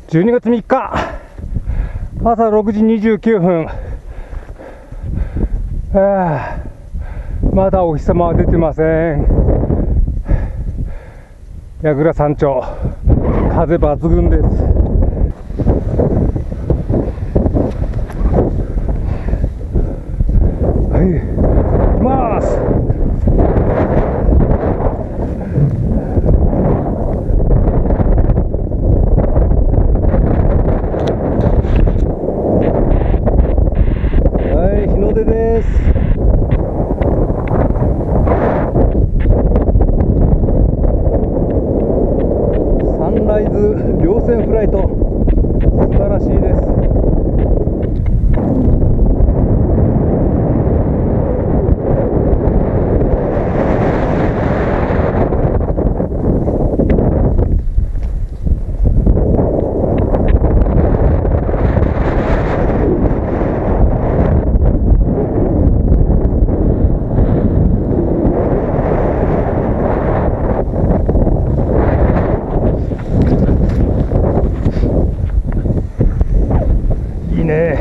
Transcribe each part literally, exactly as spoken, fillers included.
じゅうにがつみっか朝ろくじにじゅうきゅうふん、はあ、まだお日様は出てません。矢倉山頂、風抜群です。はい、行きます。はい、日の出です。サンライズ稜線フライト、素晴らしいです。いいね。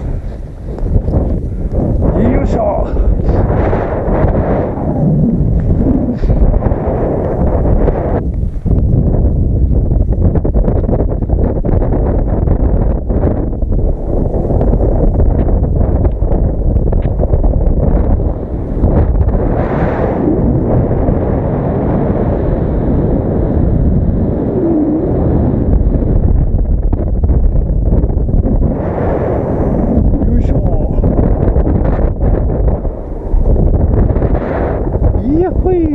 よいしょ。やっほい。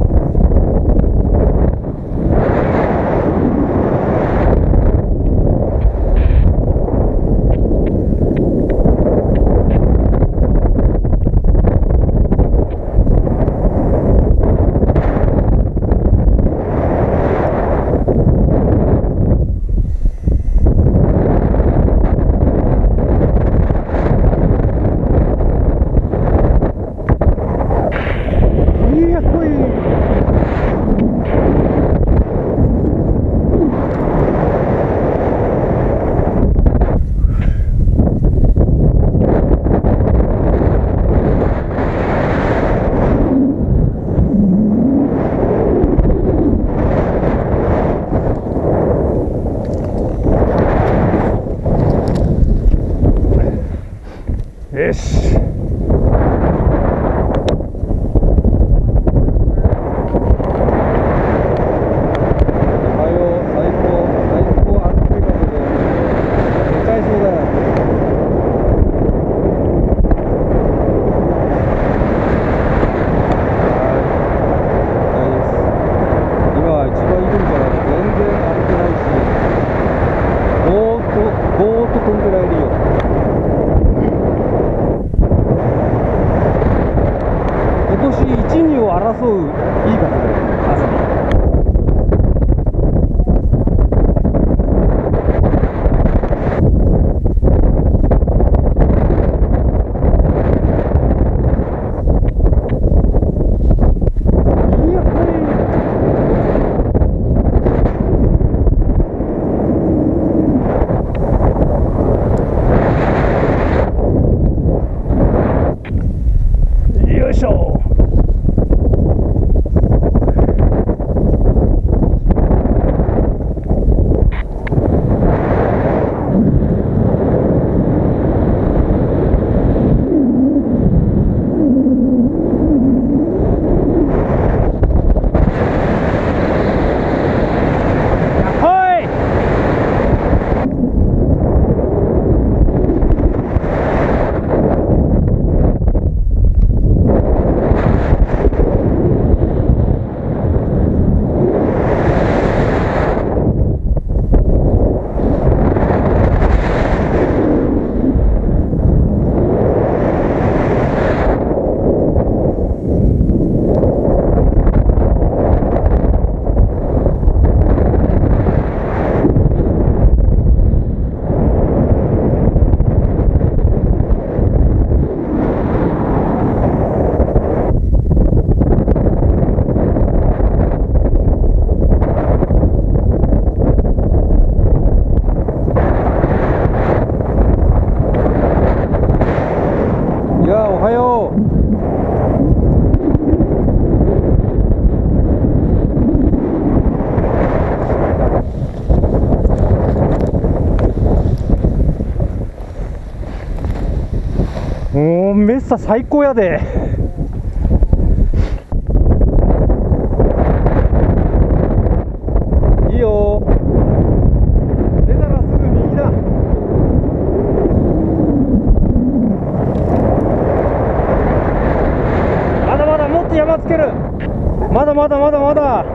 やっほい。よし。ぼーっと飛んでられるよ。今年いち、にを争ういい風だよ、朝に。よいしょ。 のメッサ最高やで。いいよ。出たらすぐ右だ。まだまだもっと山つける。まだまだまだまだ。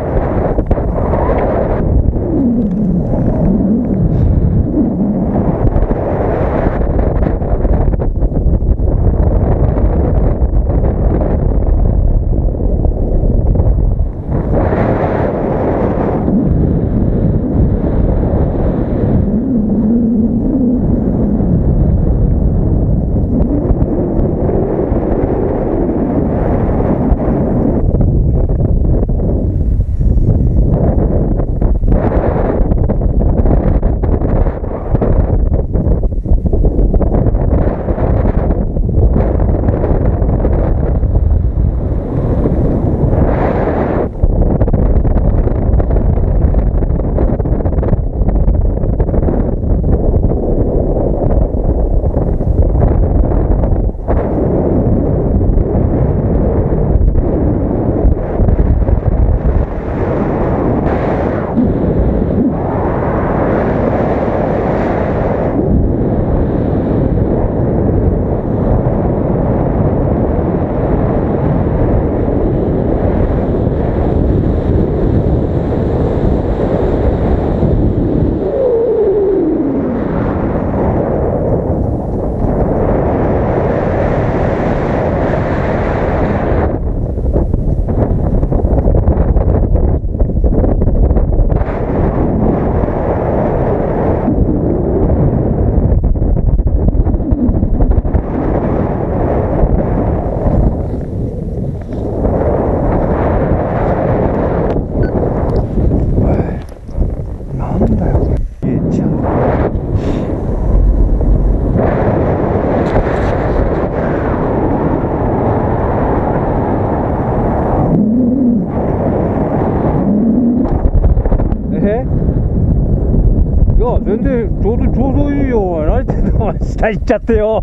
全然ちょうどちょうどいいよ。何言ってんの。下行っちゃってよ。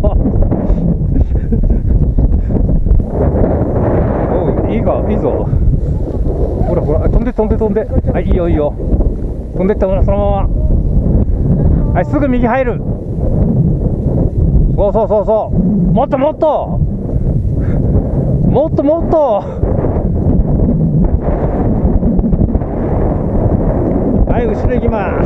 おい、いいか、いいぞ。ほらほら、飛んで飛んで飛んで。はい、いいよいいよ。飛んでったほら、そのまま。はい、すぐ右入る。そうそうそうそう。もっともっともっともっと。はい、後ろ行きます。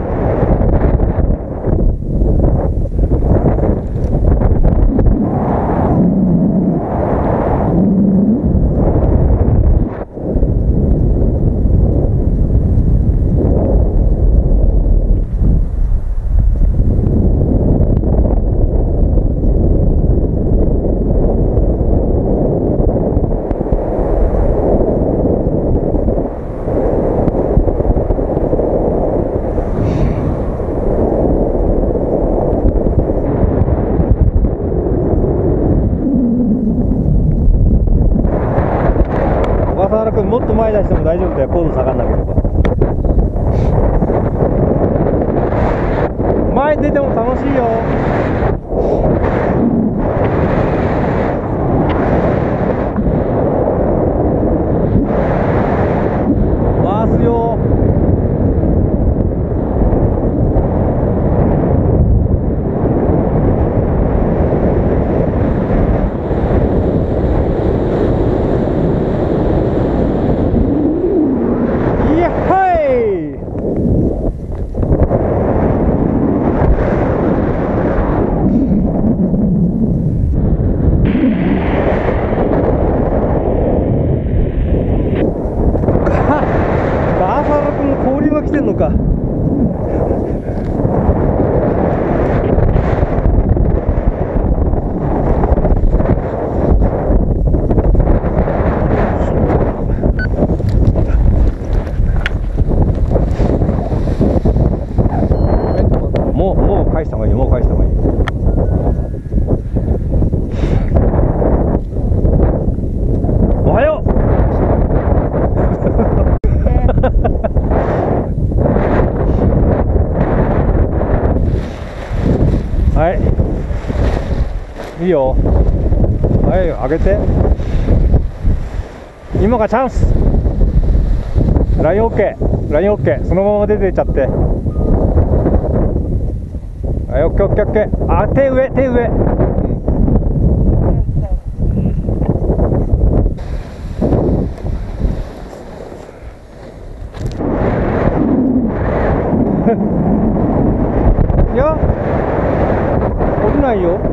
もっと前出しても大丈夫だよ。高度下がんなければ。前出ても楽しいよ。回すよ。来てんのか。もうもう返した方がいい。もう返した方がいい。おはよう。はい、いいよ。 はい上げて、今がチャンス。ライン OK、 ライン OK、 そのまま出ていっちゃって、はい OKOKOK。 あ、手上手上、いや降りないよ。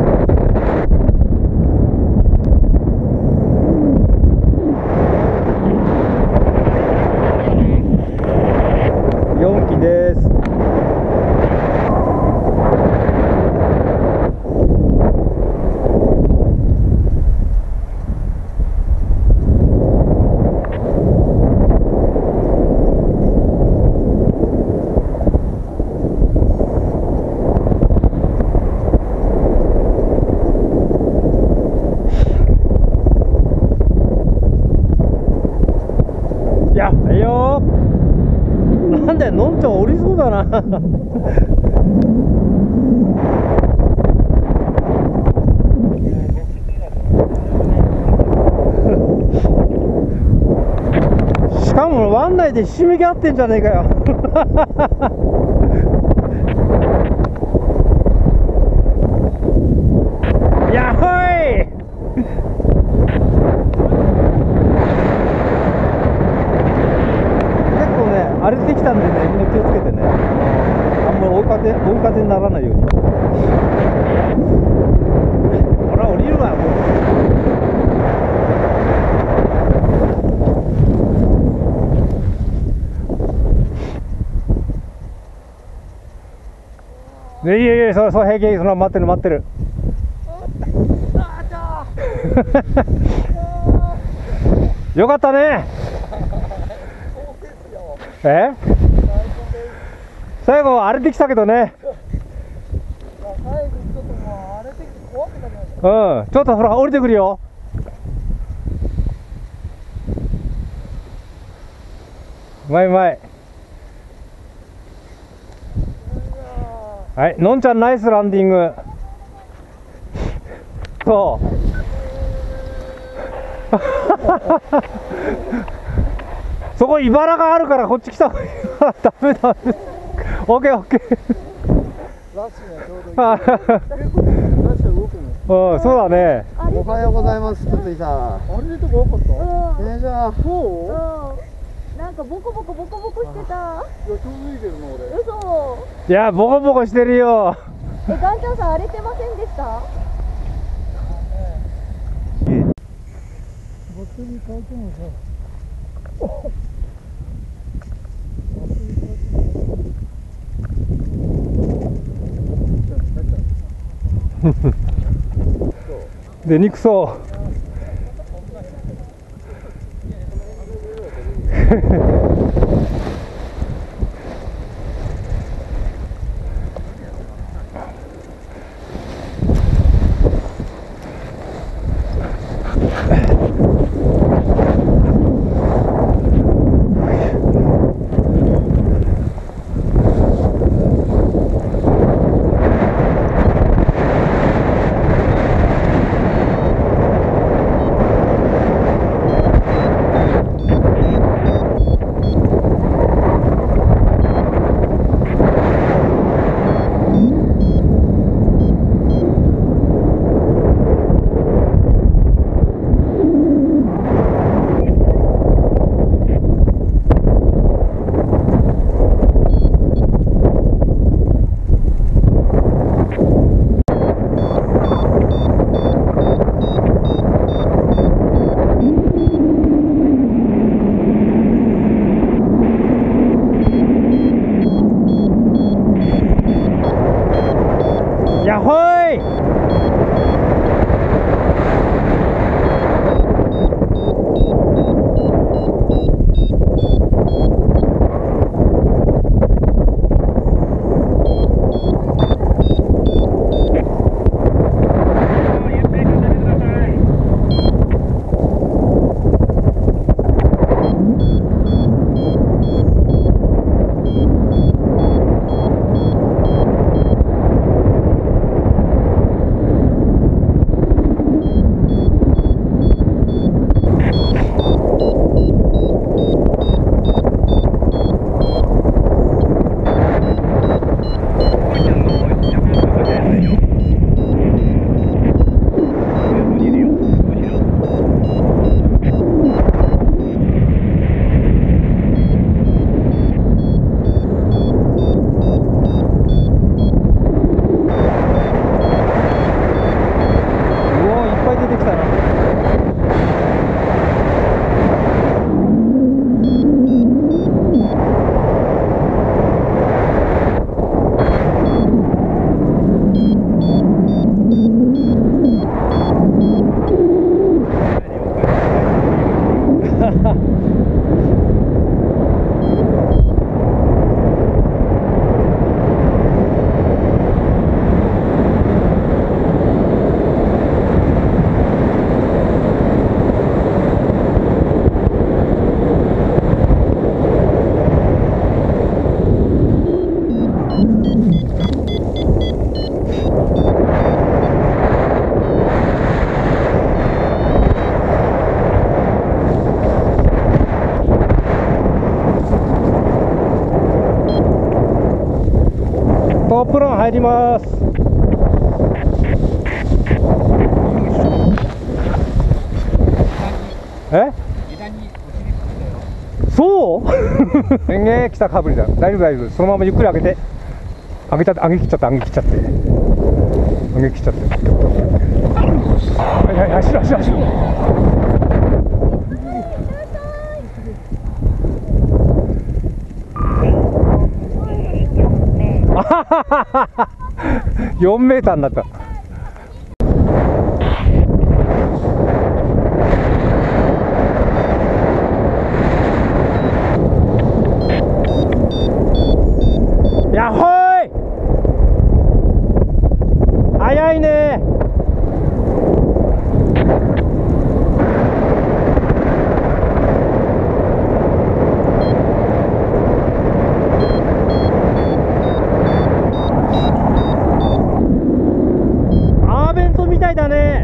よんきです。いや、いいよ。なんだよ、のんちゃん降りそうだな。しかも湾内でひしめき合ってんじゃねえかよ。やっほい。荒れてきたんでね、みんな気をつけてね。あんまり追い風、追い風にならないように。ほら、降りるわ、もう。ね、いやいや、そう、そう、平気、そのまま待ってる、待ってる。よかったね。え？最後荒れてきたけどね。最後ちょっともう荒れてきて怖くなりました。うん、ちょっとほら降りてくるよ。うまいうまい。はい、のんちゃんナイスランディング。そう。そこ茨があるからこっち来た方がいい。ダメダメ。オッケーオッケー。ラッシュがちょうどいい。ラッシュ動くの。うん、そうだね。 おはようございます、つついさん。 あれとか多かった？ えー、じゃあ、 そう？ なんかボコボコボコボコしてた。 いや、ちょうどいいけどな、俺。 嘘。 いや、ボコボコしてるよ。 え、ガンちゃんさん荒れてませんでした？ バッテリー変えてもさ。 で、憎そう。やっほい。 トップラン入ります。え？そうすんげえ来たかぶりだ。大丈夫大丈夫。そのままゆっくり上げて。上げた上げ切っちゃった上げ切っちゃって上げ切っちゃって。はいはい走る走る走る。あははははよんメーターになった。やっほーい、早いね。アーベントみたいだね。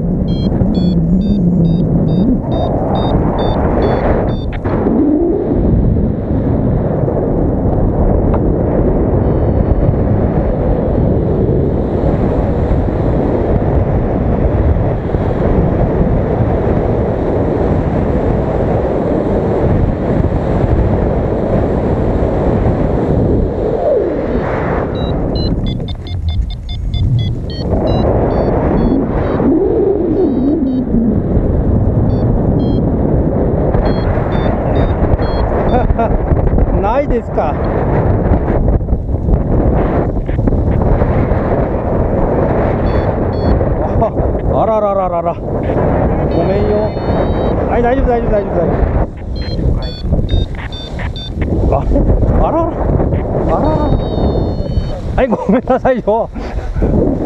ないですか。あららららら、ごめんよ。はい、大丈夫大丈夫大丈夫大丈夫。ああららあらら、はい、ごめんなさいよ。